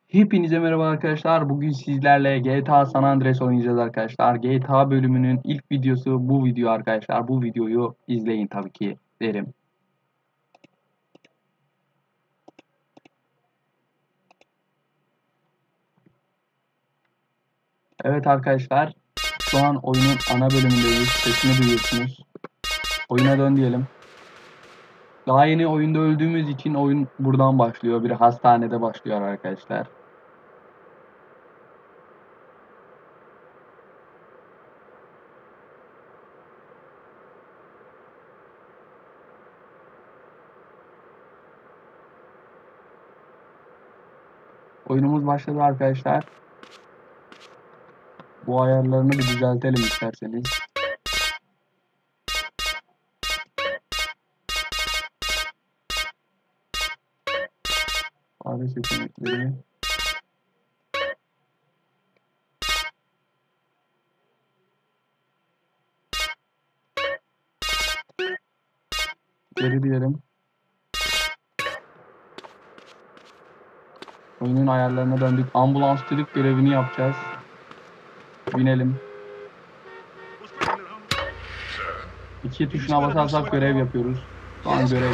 Hepinize merhaba arkadaşlar. Bugün sizlerle GTA San Andreas oynayacağız arkadaşlar. GTA bölümünün ilk videosu bu video arkadaşlar. Bu videoyu izleyin tabii ki derim. Evet arkadaşlar. Şu an oyunun ana bölümündeyiz. Sesini duyuyorsunuz. Oyuna dön diyelim. Daha yeni oyunda öldüğümüz için oyun buradan başlıyor. Bir hastanede başlıyor arkadaşlar. Oyunumuz başladı arkadaşlar. Bu ayarlarını bir düzeltelim isterseniz. Fare seçenekleri. Geri diyelim. Oyunun ayarlarına döndük. Ambulansçılık görevini yapacağız. Binelim. İki tuşuna basarsak görev yapıyoruz. Şu an görev.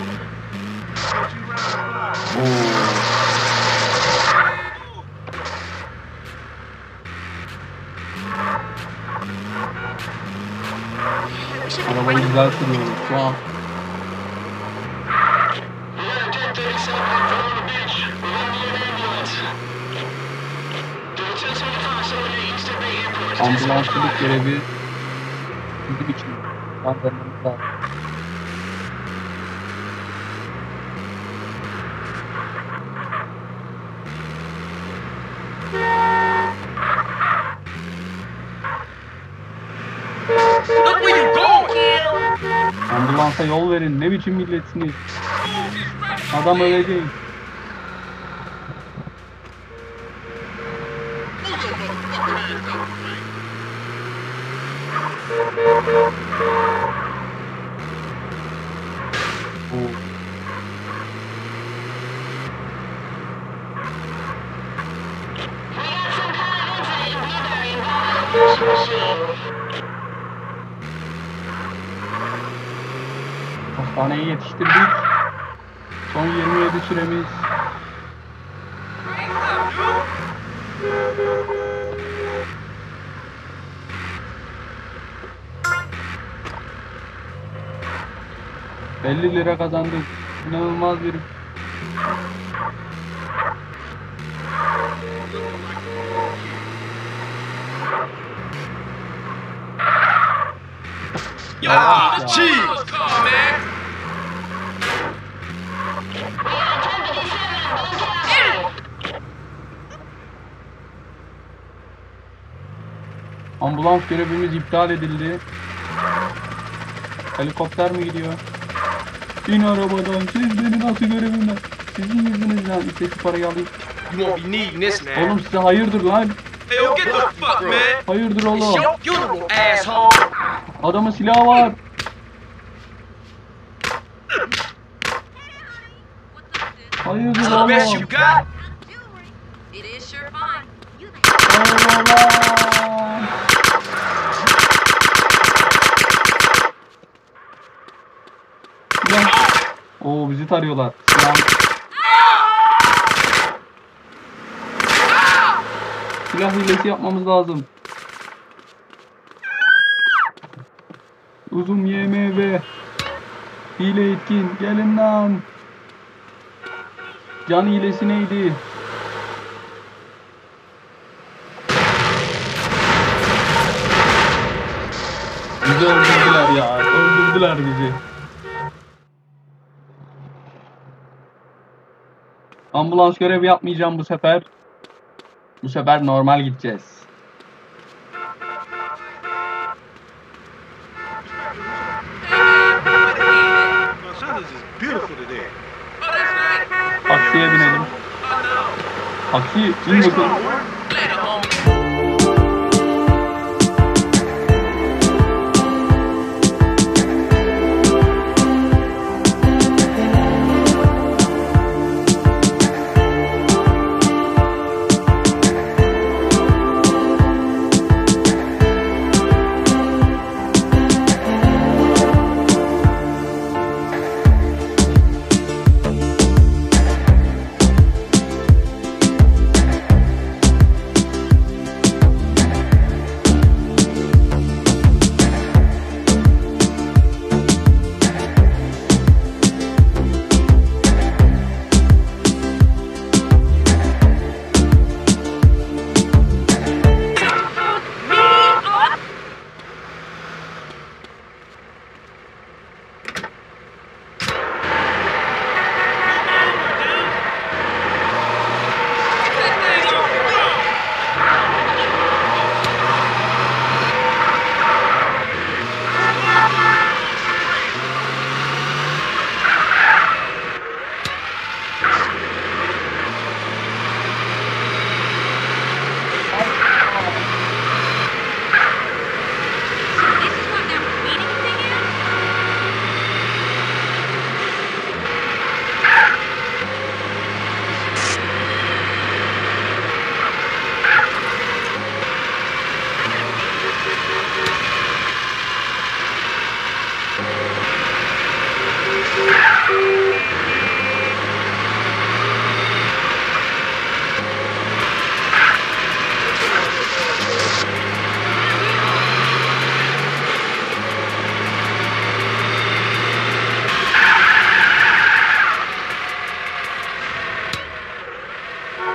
Arabayı güzel sürüyoruz şu an. Ambulansçılık görevi bizim için kazanmamız lazım. Ambulansa yol verin. Ne biçim milletsiniz? Adam ölecek. Hastaneye yetiştirdik. Son 27 süremiz. $50 kazandık. İnanılmaz bir Ambulans görevimiz iptal edildi. Helikopter mi gidiyor? İn arabadan. Siz beni nasıl görevimden? Sizin yüzünüzden işte şu parayı alayım. Oğlum size hayırdır lan? Hayırdır oğlum? Adamın silahı var. Hayırdır oğlum? Allah. Oo bizi tarıyorlar. Silah hilesi yapmamız lazım. Uzun YMV. Hile etkin. Gelin lan. Can hilesi neydi? Bizi öldürdüler ya. Öldürdüler bizi. Ambulans görevi yapmayacağım bu sefer. Bu sefer normal gideceğiz. Taksiye binelim. Taksi, in bakalım.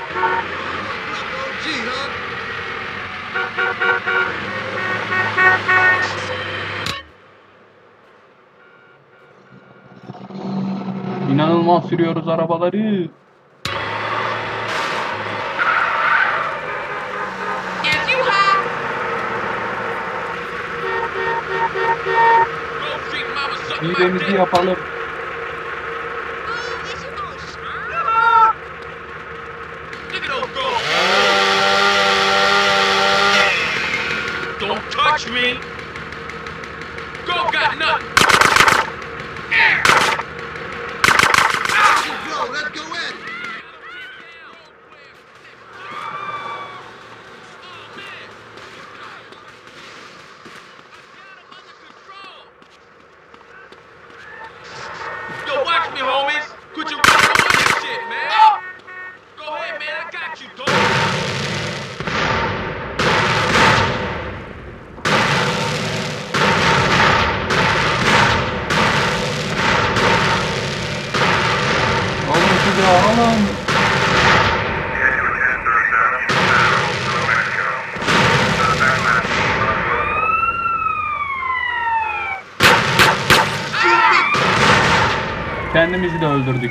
İnanılmaz sürüyoruz arabaları. Şivemizi yapalım. Don't touch me. Go got nothing. Let's go in. Yo, watch me, homies. Quit your shit, man. Go ahead, man. I got you, dog. Alın size alın. Kendimizi de öldürdük.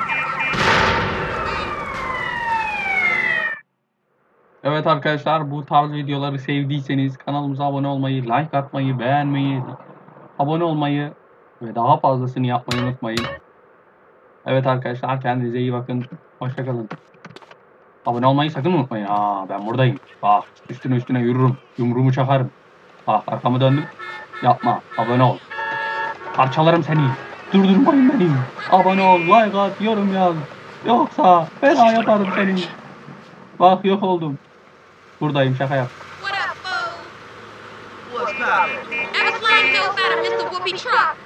Evet arkadaşlar, bu tarz videoları sevdiyseniz kanalımıza abone olmayı, like atmayı, beğenmeyi, abone olmayı ve daha fazlasını yapmayı unutmayın. Evet arkadaşlar, kendinize iyi bakın. Hoşça kalın. Abone olmayı sakın unutmayın. Ben buradayım. Bak, üstüne yürürüm. Yumruğumu çakarım. Bak, arkamı döndüm. Yapma. Abone ol. Parçalarım seni. Durdurmayın beni. Abone ol, like at, yorum yaz. Yoksa fena yaparım seni. Bak, yok oldum. Buradayım, şaka yap. What up, fool? What's poppin'? Ever slung yourself out of Mr. Whoopi truck?